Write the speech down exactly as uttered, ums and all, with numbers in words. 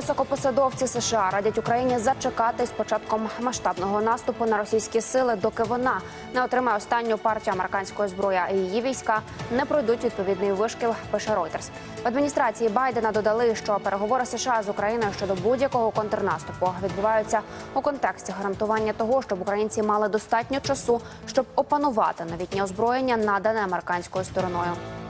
Високопосадовці США радять Україні зачекати з початком масштабного наступу на російські сили, доки вона не отримає останню партію американської зброї, а її війська не пройдуть відповідний вишкіл, пише Reuters. В адміністрації Байдена додали, що переговори США з Україною щодо будь-якого контрнаступу відбуваються у контексті гарантування того, щоб українці мали достатньо часу, щоб опанувати новітнє озброєння, надане американською стороною.